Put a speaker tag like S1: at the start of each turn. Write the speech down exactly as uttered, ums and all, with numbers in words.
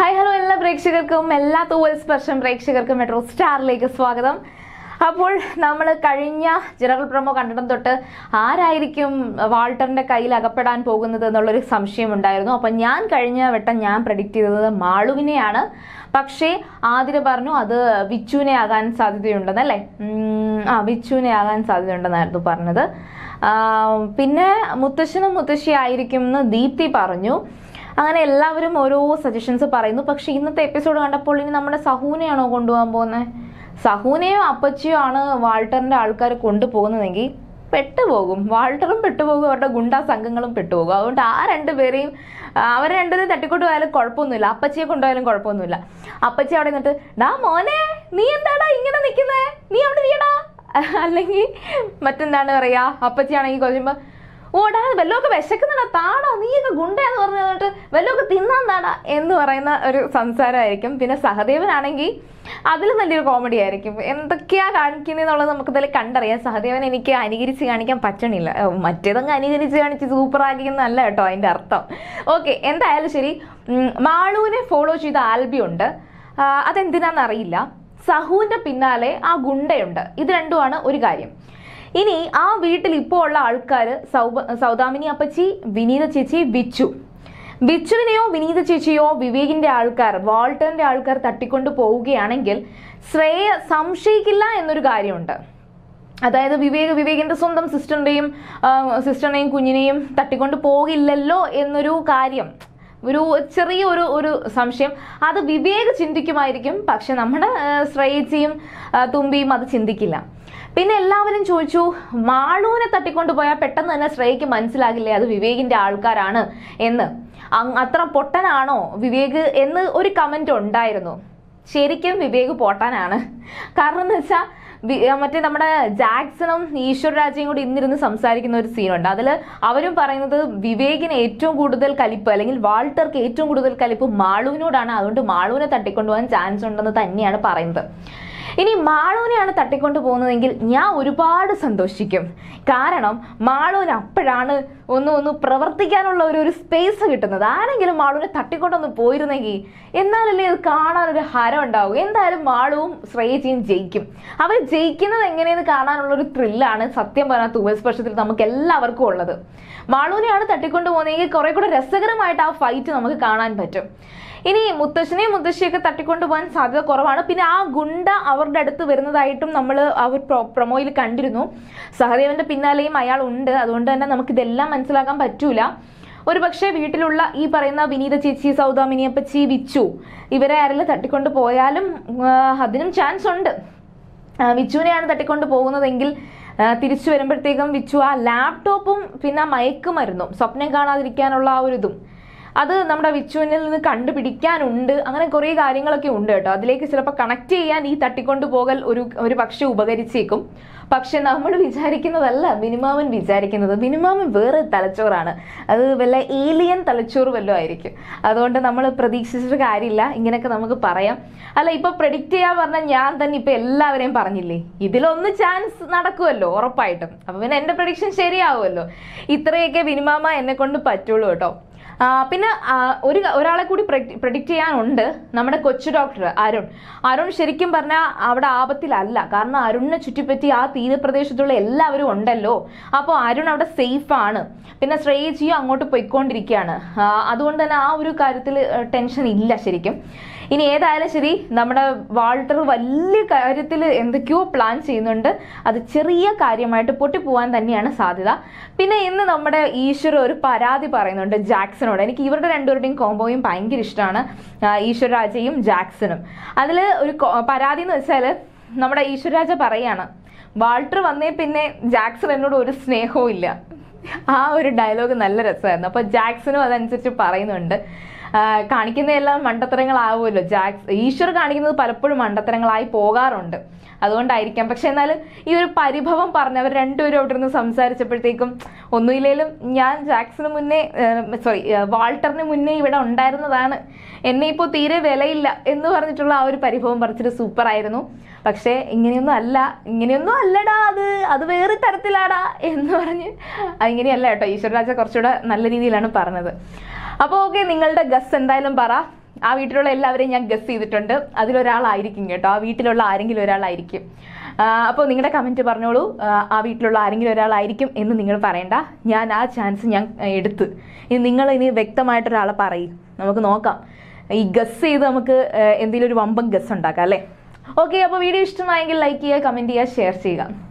S1: Hi hello എല്ലാ പ്രേക്ഷകർക്കും എല്ലാ തൂവൽസ്പർശം പ്രേക്ഷകർക്കും മെട്രോ സ്റ്റാറിലേക്ക് സ്വാഗതം. അപ്പോൾ നമ്മൾ കഴിഞ്ഞ ജനറൽ പ്രൊമോ കണ്ടിടം തൊട്ട് ആരായിരിക്കും വാൾട്ടറിന്റെ കയ്യിൽ അകപ്പെടാൻ പോകുന്നത് എന്നുള്ളൊരു സംശയം ഉണ്ടായിരുന്നു. അപ്പം ഞാൻ കഴിഞ്ഞ വട്ടം ഞാൻ പ്രഡിക്റ്റ് ചെയ്തത് മാളുവിനെയാണ്. പക്ഷേ ആതിര പറഞ്ഞു അത് വിച്ചുവിനെ ആകാൻ സാധ്യതയുണ്ടെന്നല്ലേ, ആ വിച്ചുവിനെ ആകാൻ സാധ്യതയുണ്ടെന്നായിരുന്നു പറഞ്ഞത്. പിന്നെ മുത്തശ്ശനും മുത്തശ്ശി ആയിരിക്കും എന്ന് ദീപ്തി പറഞ്ഞു. അങ്ങനെ എല്ലാവരും ഓരോ സജഷൻസ് പറയുന്നു. പക്ഷെ ഇന്നത്തെ എപ്പിസോഡ് കണ്ടപ്പോൾ ഇനി നമ്മുടെ സഹൂനെയാണോ കൊണ്ടുപോകാൻ പോകുന്നത്? സഹൂനെയോ അപ്പച്ചിയോ ആണ് വാൾട്ടറിന്റെ ആൾക്കാർ കൊണ്ടുപോകുന്നതെങ്കിൽ പെട്ടുപോകും. വാൾട്ടറും പെട്ടുപോകും, അവരുടെ ഗുണ്ടാ സംഘങ്ങളും പെട്ടുപോകും. അതുകൊണ്ട് ആ രണ്ടുപേരെയും അവരെ രണ്ടുപേരും തട്ടിക്കൊണ്ട് പോയാലും കുഴപ്പമൊന്നുമില്ല, അപ്പച്ചിയെ കൊണ്ടുപോയാലും കുഴപ്പമൊന്നുമില്ല. അപ്പച്ചി അവിടെ നിന്നിട്ട് ഡാ മോനെ നീ എന്താടാ ഇങ്ങനെ നിൽക്കുന്നേ, നീ അവിടെ ഇരിയടാ, അല്ലെങ്കിൽ മറ്റെന്താണ് പറയാ, അപ്പച്ചിയാണെങ്കിൽ കുറച്ചുമ്പോ ഓടാ വല്ലതൊക്കെ വിശക്കുന്നുണ്ടാ താടാ, നീയൊക്കെ ഗുണ്ടയെന്ന് പറഞ്ഞു തന്നിട്ട് വല്ലതൊക്കെ തിന്നാൻ താടാ എന്ന് പറയുന്ന ഒരു സംസാരമായിരിക്കും. പിന്നെ സഹദേവനാണെങ്കിൽ അതിലും നല്ലൊരു കോമഡി ആയിരിക്കും. എന്തൊക്കെയാ കാണിക്കുന്നതെന്നുള്ളത് നമുക്ക് ഇതിൽ കണ്ടറിയാം. സഹദേവൻ എനിക്ക് അനുകരിച്ച് കാണിക്കാൻ പറ്റണില്ല, മറ്റേതങ്ങ് അനുകരിച്ച് കാണിച്ച് സൂപ്പർ ആക്കിയെന്നല്ല കേട്ടോ അതിൻ്റെ അർത്ഥം. ഓക്കെ, എന്തായാലും ശരി. മാളുവിനെ ഫോളോ ചെയ്ത ആൽബി ഉണ്ട്, അതെന്തിനാന്നറിയില്ല. സഹുവിൻ്റെ പിന്നാലെ ആ ഗുണ്ടയുണ്ട്. ഇത് രണ്ടുമാണ് ഒരു കാര്യം. ഇനി ആ വീട്ടിൽ ഇപ്പോൾ ഉള്ള ആൾക്കാർ സൗബ സൗദാമിനി അപ്പച്ചി, വിനീത ചേച്ചി, വിച്ചു. വിച്ചുവിനെയോ വിനീത ചേച്ചിയോ വിവേകിന്റെ ആൾക്കാർ, വാൾട്ടറിന്റെ ആൾക്കാർ തട്ടിക്കൊണ്ട് പോവുകയാണെങ്കിൽ ശ്രേയ സംശയിക്കില്ല എന്നൊരു കാര്യമുണ്ട്. അതായത് വിവേക് വിവേകിന്റെ സ്വന്തം സിസ്റ്ററിന്റെയും സിസ്റ്ററിനെയും കുഞ്ഞിനെയും തട്ടിക്കൊണ്ട് പോകില്ലല്ലോ എന്നൊരു കാര്യം, ഒരു ചെറിയ ഒരു ഒരു സംശയം അത് വിവേക് ചിന്തിക്കുമായിരിക്കും. പക്ഷെ നമ്മുടെ ശ്രേയച്ചിയും തുമ്പിയും അത് ചിന്തിക്കില്ല. പിന്നെ എല്ലാവരും ചോദിച്ചു മാളുവിനെ തട്ടിക്കൊണ്ട് പോയാൽ പെട്ടെന്ന് തന്നെ ശ്രേയയ്ക്ക് മനസ്സിലാകില്ലേ അത് വിവേകിന്റെ ആൾക്കാരാണ് എന്ന്. അത്ര പൊട്ടനാണോ വിവേക് എന്ന് ഒരു കമന്റ് ഉണ്ടായിരുന്നു. ശരിക്കും വിവേക് പൊട്ടനാണ്. കാരണം എന്ന് വെച്ചാൽ മറ്റേ നമ്മുടെ ജാക്സണും ഈശ്വർ രാജയും കൂടി ഇന്നിരുന്ന് സംസാരിക്കുന്ന ഒരു സീനുണ്ട്. അതിൽ അവരും പറയുന്നത് വിവേകിന് ഏറ്റവും കൂടുതൽ കലിപ്പ്, അല്ലെങ്കിൽ വാൾട്ടർക്ക് ഏറ്റവും കൂടുതൽ കലിപ്പ് മാളുവിനോടാണ്. അതുകൊണ്ട് മാളുവിനെ തട്ടിക്കൊണ്ടുപോകാൻ ചാൻസ് ഉണ്ടെന്ന് തന്നെയാണ് പറയുന്നത്. ഇനി മാളുവിനെയാണ് തട്ടിക്കൊണ്ട് പോകുന്നതെങ്കിൽ ഞാൻ ഒരുപാട് സന്തോഷിക്കും. കാരണം മാളുവിന് അപ്പോഴാണ് ഒന്ന് ഒന്ന് പ്രവർത്തിക്കാനുള്ള ഒരു ഒരു സ്പേസ് കിട്ടുന്നത്. ആരെങ്കിലും മാളുവിനെ തട്ടിക്കൊണ്ടൊന്ന് പോയിരുന്നെങ്കിൽ എന്നാലല്ലേ അത് കാണാനൊരു ഹരം ഉണ്ടാവും. എന്തായാലും മാളുവും ശ്രേയച്ചിയും ജയിക്കും. അവർ ജയിക്കുന്നത് എങ്ങനെയെന്ന് കാണാനുള്ള ഒരു ത്രില്ലാണ് സത്യം പറഞ്ഞാൽ തൂവൽസ്പർശത്തിൽ നമുക്ക് എല്ലാവർക്കും ഉള്ളത്. മാളുവിനെയാണ് തട്ടിക്കൊണ്ട് പോകുന്നതെങ്കിൽ കുറെ കൂടെ രസകരമായിട്ട് ആ ഫൈറ്റ് നമുക്ക് കാണാൻ പറ്റും. ഇനി മുത്തശ്ശനെയും മുത്തശ്ശിയൊക്കെ തട്ടിക്കൊണ്ട് പോകാൻ സാധ്യത കുറവാണ്. പിന്നെ ആ ഗുണ്ട അവരുടെ അടുത്ത് വരുന്നതായിട്ടും നമ്മൾ അവർ പ്രൊമോയിൽ കണ്ടിരുന്നു. സഹദേവന്റെ പിന്നാലെയും അയാൾ ഉണ്ട്. അതുകൊണ്ട് തന്നെ നമുക്കിതെല്ലാം മനസ്സിലാക്കാൻ പറ്റൂല. ഒരു പക്ഷേ വീട്ടിലുള്ള ഈ പറയുന്ന വിനീത ചേച്ചി, സൗദാമിനി അപ്പച്ചി, വിച്ചു ഇവരെ ആരെല്ലാം തട്ടിക്കൊണ്ട് പോയാലും അതിനും ചാൻസ് ഉണ്ട്. വിച്ചുവിനെയാണ് തട്ടിക്കൊണ്ട് പോകുന്നതെങ്കിൽ തിരിച്ചു വരുമ്പോഴത്തേക്കും വിച്ചു ആ ലാപ്ടോപ്പും പിന്നെ മയക്കുമരുന്നും സ്വപ്നം കാണാതിരിക്കാനുള്ള ആ ഒരു ഇതും അത് നമ്മുടെ വിച്ചുവിനിൽ നിന്ന് കണ്ടുപിടിക്കാനുണ്ട്. അങ്ങനെ കുറേ കാര്യങ്ങളൊക്കെ ഉണ്ട് കേട്ടോ. അതിലേക്ക് ചിലപ്പോൾ കണക്ട് ചെയ്യാൻ ഈ തട്ടിക്കൊണ്ടു പോകൽ ഒരു ഒരു പക്ഷെ ഉപകരിച്ചേക്കും. പക്ഷെ നമ്മൾ വിചാരിക്കുന്നതല്ല മിനിമാമൻ വിചാരിക്കുന്നത്. മിനിമാമൻ വേറെ തലച്ചോറാണ്, അത് വല്ല ഏലിയൻ തലച്ചോറ് വല്ലതും ആയിരിക്കും. അതുകൊണ്ട് നമ്മൾ പ്രതീക്ഷിച്ചിട്ട് കാര്യമില്ല. ഇങ്ങനെയൊക്കെ നമുക്ക് പറയാം. അല്ല, ഇപ്പൊ പ്രെഡിക്റ്റ് ചെയ്യാൻ പറഞ്ഞാൽ ഞാൻ തന്നെ ഇപ്പൊ എല്ലാവരെയും പറഞ്ഞില്ലേ, ഇതിലൊന്ന് ചാൻസ് നടക്കുമല്ലോ ഉറപ്പായിട്ടും. അപ്പൊ പിന്നെ എന്റെ പ്രഡിക്ഷൻ ശരിയാവുമല്ലോ. ഇത്രയൊക്കെ മിനിമാമ എന്നെ കൊണ്ട് പറ്റുള്ളൂ കേട്ടോ. പിന്നെ ഒരു ഒരാളെ കൂടി പ്രെഡിക്റ്റ് ചെയ്യാനുണ്ട്, നമ്മുടെ കൊച്ചു ഡോക്ടർ അരുൺ. അരുൺ ശരിക്കും പറഞ്ഞാൽ അവിടെ ആപത്തിലല്ല. കാരണം അരുണിനെ ചുറ്റിപ്പറ്റി ആ തീരപ്രദേശത്തുള്ള എല്ലാവരും ഉണ്ടല്ലോ. അപ്പോൾ അരുൺ അവിടെ സേഫ് ആണ്. പിന്നെ ശ്രേയജിയും അങ്ങോട്ട് പോയിക്കൊണ്ടിരിക്കുകയാണ്. അതുകൊണ്ട് തന്നെ ആ ഒരു കാര്യത്തിൽ ടെൻഷൻ ഇല്ല ശരിക്കും. ഇനി ഏതായാലും ശരി, നമ്മുടെ വാൾട്ടർ വലിയ കാര്യത്തിൽ എന്തൊക്കെയോ പ്ലാൻ ചെയ്യുന്നുണ്ട്. അത് ചെറിയ കാര്യമായിട്ട് പൊട്ടിപ്പോവാൻ തന്നെയാണ് സാധ്യത. പിന്നെ ഇന്ന് നമ്മുടെ ഈശ്വർ ഒരു പരാതി പറയുന്നുണ്ട് ജാക്സണോട്. എനിക്ക് ഇവരുടെ രണ്ടുപേരുടെയും കോംബോയും ഭയങ്കര ഇഷ്ടമാണ്, ഈശ്വർ രാജയും ജാക്സണും. അതിൽ ഒരു പരാതി എന്ന് വെച്ചാൽ നമ്മുടെ ഈശ്വർ രാജ പറയാണ് വാൾട്ടർ വന്നേ പിന്നെ ജാക്സൺ എന്നോട് ഒരു സ്നേഹവും ഇല്ല. ആ ഒരു ഡയലോഗ് നല്ല രസമായിരുന്നു. അപ്പോൾ ജാക്സണും അതനുസരിച്ച് പറയുന്നുണ്ട്. കാണിക്കുന്നതെല്ലാം മണ്ടത്തരങ്ങളാവുമല്ലോ. ജാക്സ് ഈശ്വർ കാണിക്കുന്നത് പലപ്പോഴും മണ്ടത്തരങ്ങളായി പോകാറുണ്ട്. അതുകൊണ്ടായിരിക്കാം. പക്ഷെ എന്നാലും ഈ ഒരു പരിഭവം പറഞ്ഞവർ രണ്ടുപേരും അവിടെ നിന്ന് സംസാരിച്ചപ്പോഴത്തേക്കും ഒന്നുമില്ലേലും ഞാൻ ജാക്സന് മുന്നേ സോറി വാൾട്ടറിന് മുന്നേ ഇവിടെ ഉണ്ടായിരുന്നതാണ്, എന്നെ ഇപ്പോൾ തീരെ വിലയില്ല എന്ന് പറഞ്ഞിട്ടുള്ള ആ ഒരു പരിഭവം പറിച്ചിട്ട് സൂപ്പറായിരുന്നു. പക്ഷേ ഇങ്ങനെയൊന്നും അല്ല, ഇങ്ങനെയൊന്നും അല്ലടാ, അത് അത് വേറെ തരത്തിലാടാ എന്ന് പറഞ്ഞ് ഇങ്ങനെയല്ല കേട്ടോ. ഈശ്വർ രാജ കുറച്ചുകൂടെ നല്ല രീതിയിലാണ് പറഞ്ഞത്. അപ്പോൾ ഓക്കെ, നിങ്ങളുടെ ഗസ് എന്തായാലും പറ. ആ വീട്ടിലുള്ള എല്ലാവരെയും ഞാൻ ഗസ് ചെയ്തിട്ടുണ്ട്. അതിലൊരാളായിരിക്കും കേട്ടോ, ആ വീട്ടിലുള്ള ആരെങ്കിലും ഒരാളായിരിക്കും. അപ്പോൾ നിങ്ങളുടെ കമൻറ്റ് പറഞ്ഞോളൂ, ആ വീട്ടിലുള്ള ആരെങ്കിലും ഒരാളായിരിക്കും എന്ന് നിങ്ങൾ പറയണ്ട. ഞാൻ ആ ചാൻസ് ഞാൻ എടുത്ത്. ഇനി നിങ്ങൾ ഇനി വ്യക്തമായിട്ടൊരാളെ പറയും, നമുക്ക് നോക്കാം. ഈ ഗസ് ചെയ്ത് നമുക്ക് എന്തെങ്കിലും ഒരു വമ്പൻ ഗസ് ഉണ്ടാക്കാം അല്ലേ? ഓക്കെ, അപ്പോൾ വീഡിയോ ഇഷ്ടമായെങ്കിൽ ലൈക്ക് ചെയ്യുക, കമൻറ്റ് ചെയ്യുക, ഷെയർ ചെയ്യുക.